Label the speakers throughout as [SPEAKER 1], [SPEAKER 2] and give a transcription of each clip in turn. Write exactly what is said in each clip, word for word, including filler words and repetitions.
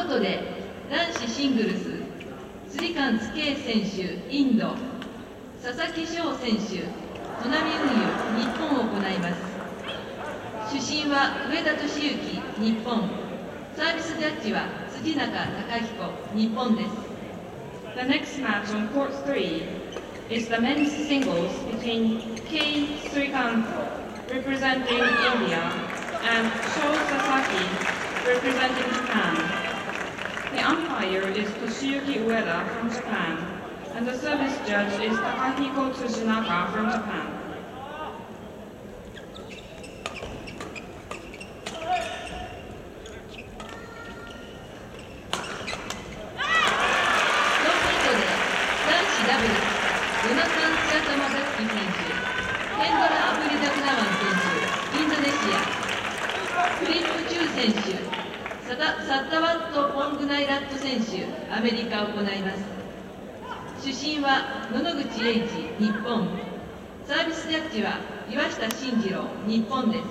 [SPEAKER 1] ートで男子シングルス数野健太選手インド、佐々木翔選手砺波運輸日本を行います。主審は上田敏之日本、サービスジャッジは辻中孝彦日本です。
[SPEAKER 2] The next match on court three is the men's singles between Qiu Z H representing India and Sho Sasaki representing Japan. The umpire is Toshiyuki Ueda from Japan, and the service judge is Takahiko Tsujinaka from Japan.
[SPEAKER 1] Qiu Z Hサッタワット・ポングナイラット選手アメリカを行います。主審は野々口英二日本、サービスジャッジは岩下慎次郎日本です。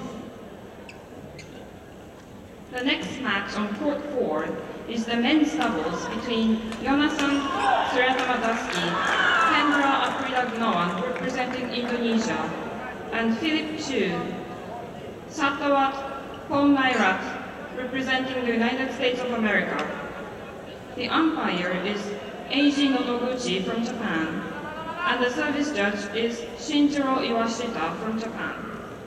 [SPEAKER 2] The next match on court four is the men's doubles between Yonasan Suryatama-Daski, Kendra Apridagnoan representing Indonesia, and Philip Chu, Sattawat Ponnairat representing the United States of America. The umpire is Eiji Nonoguchi from Japan, and the service judge is Shinjiro Iwashita from Japan.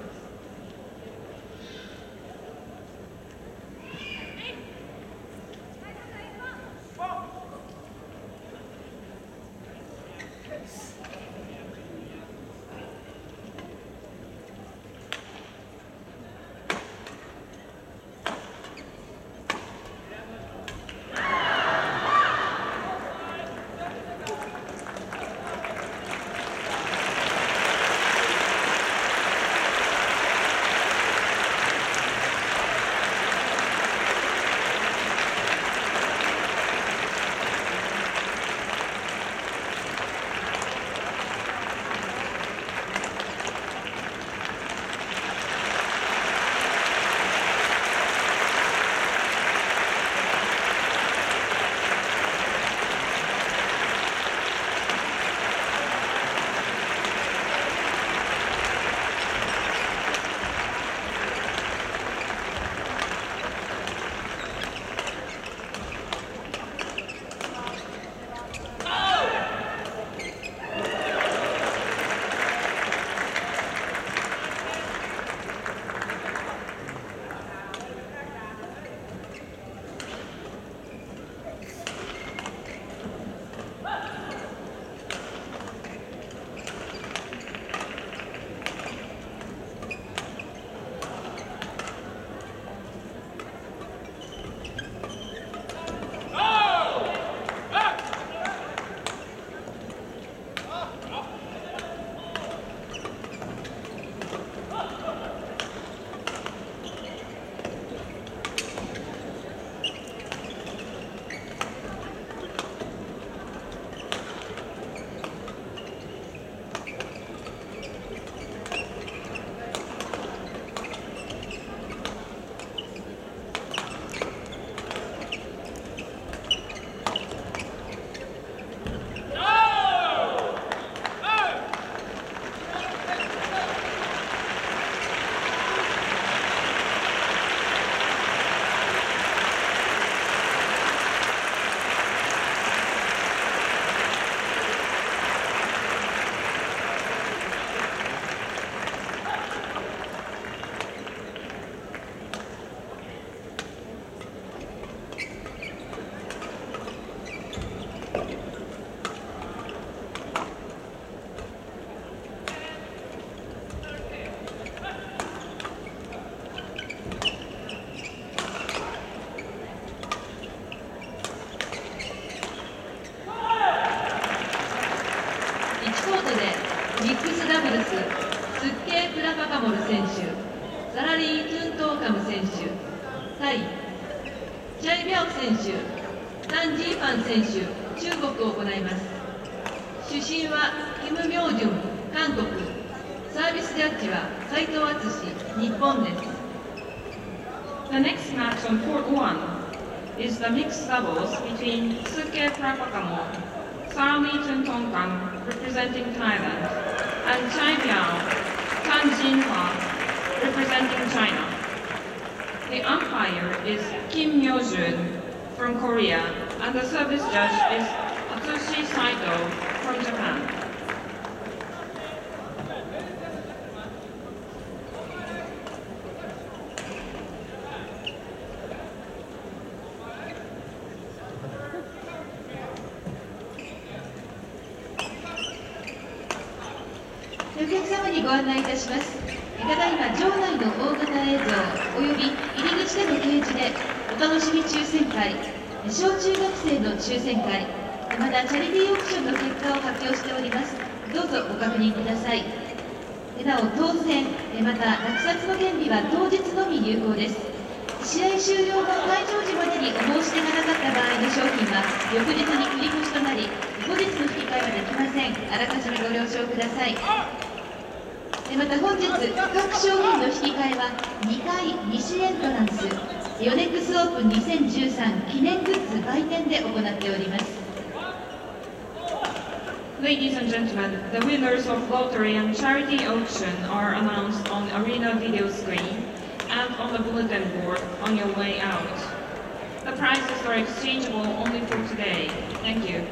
[SPEAKER 1] ミックスダブルス、スッケー・プラパカモル選手、サラリー・トゥントーカム選手、対チャイ・ビャオ選手、タン・ジーファン選手、中国を行います。主審はキム・ミョウジュン、韓国、サービスジャッジは斉藤敦、日本です。
[SPEAKER 2] The next match on court one is the mixed doubles between Suke Prapakamo, Sarami Tuntongkam representing Thailand, and Chai Biao, Tan Jinhua representing China. The umpire is Kim Myo-jun from Korea, and the service judge is Atsushi Saito from Japan.
[SPEAKER 1] お客様にご案内いたします。ただいま場内の大型映像および入り口での掲示でお楽しみ抽選会、小中学生の抽選会、またチャリティーオークションの結果を発表しております。どうぞご確認ください。なお当選、また落札の権利は当日のみ有効です。試合終了の会場時までにお申し出がなかった場合の商品は翌日に繰り越しとなり、後日の引き換えはできません。あらかじめご了承ください。また本日、各商品の引き換えはにかい西エントランスヨネックスオープンにせんじゅうさん記念グッズ売店で行っております。
[SPEAKER 2] Ladies and gentlemen, the winners of lottery and charity auction are announced on arena video screen and on the bulletin board on your way out. The prizes are exchangeable only for today. Thank you.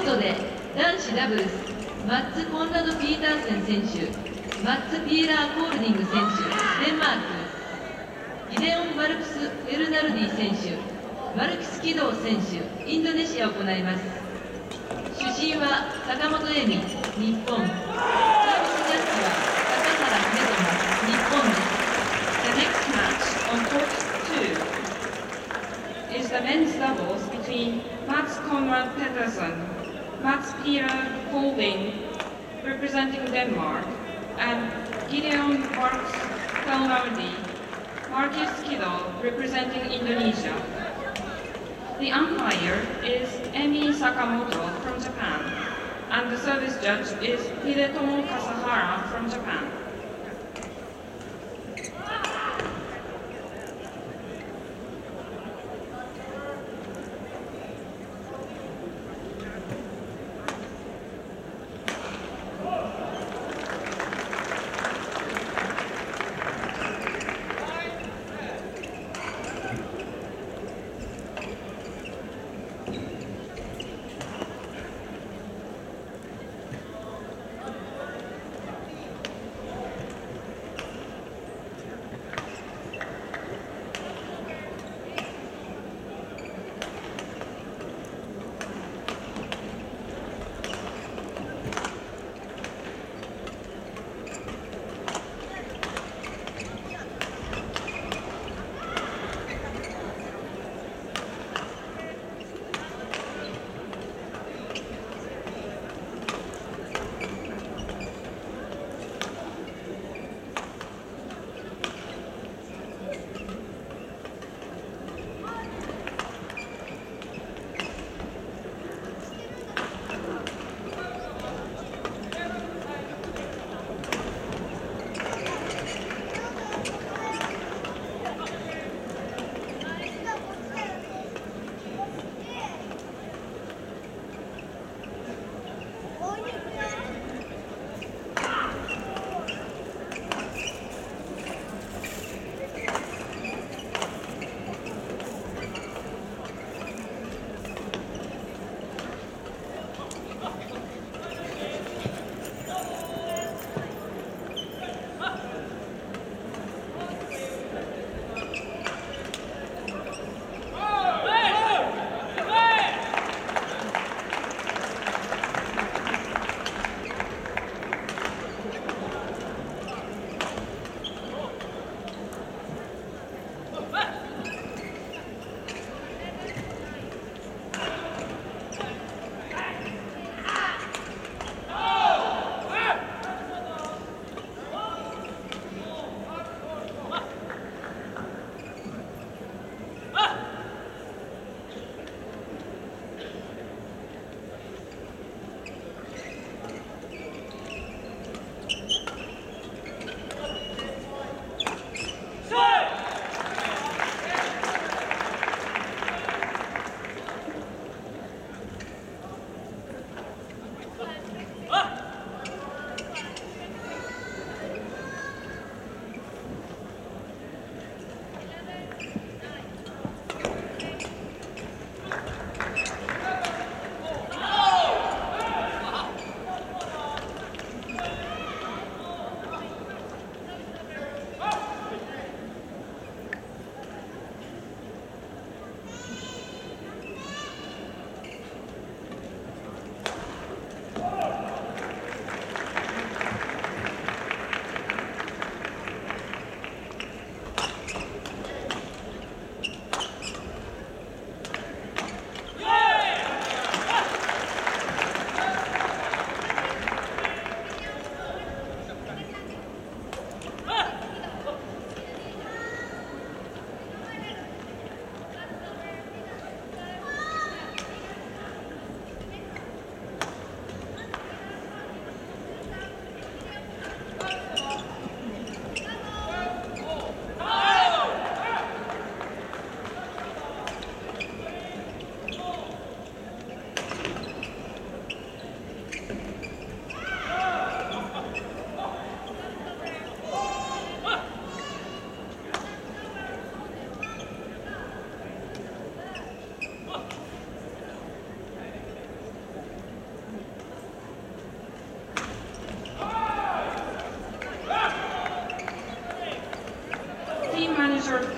[SPEAKER 1] ことで男子ダブルスマッツ・コンラド・ピーターセン選手、マッツ・ピーラー・コールディング選手デンマーク、ギデオン・マルクス・フェルナルディ選手、マルキス・キドー選手インドネシアを行います。主審は坂本恵美日本、サービスジャッジは高原秀友日本です。
[SPEAKER 2] The next match on court two is the men's doubles between Mats Conrad Pettersson, Mats Peter Holding, representing Denmark, and Gideon Marks Kalnardi, Marcus Kido, representing Indonesia. The umpire is Emi Sakamoto from Japan, and the service judge is Hidetomo Kasahara from Japan.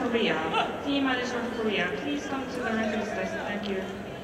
[SPEAKER 2] Korea, team manager of Korea, please come to the referee's desk. Thank you.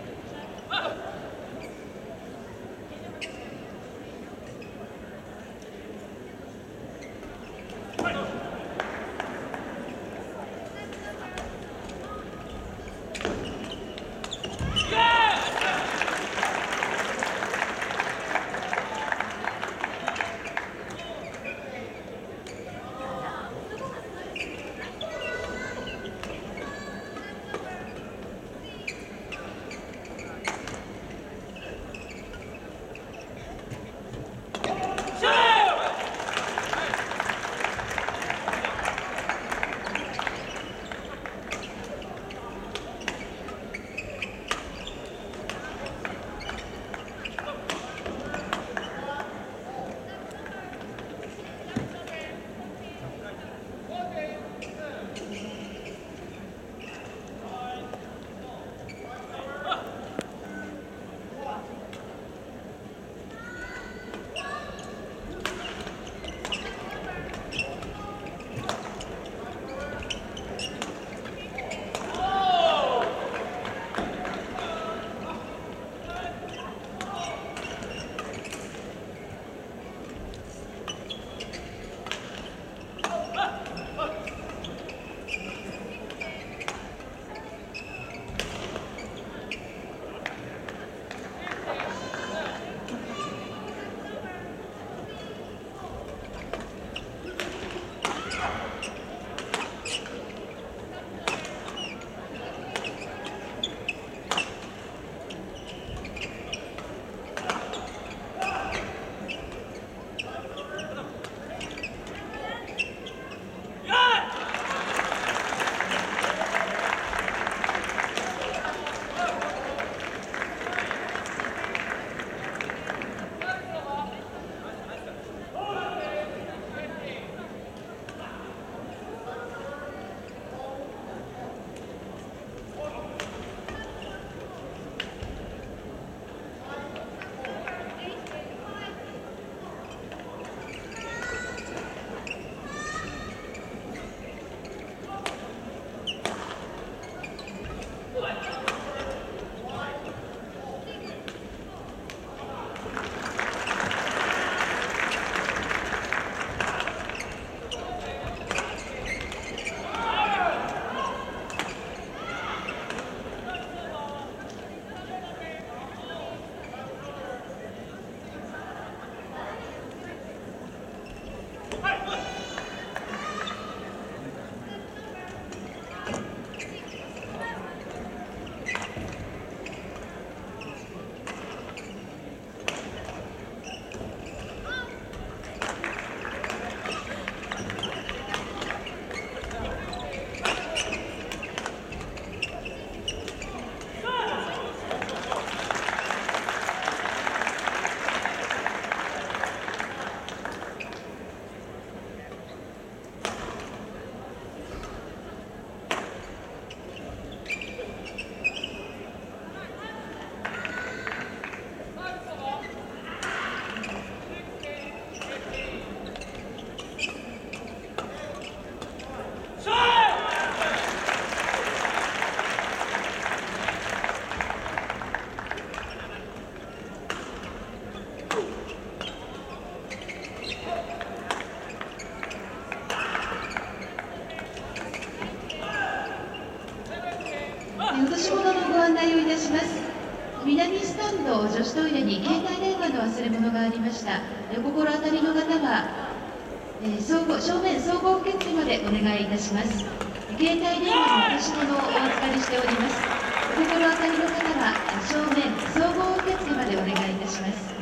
[SPEAKER 1] 落とし物のご案内をいたします。南スタンド女子トイレに携帯電話の忘れ物がありました。お心当たりの方は、えー、総合正面総合受付までお願いいたします。携帯電話の落とし物をお預かりしております。お心当たりの方は正面総合受付までお願いいたします。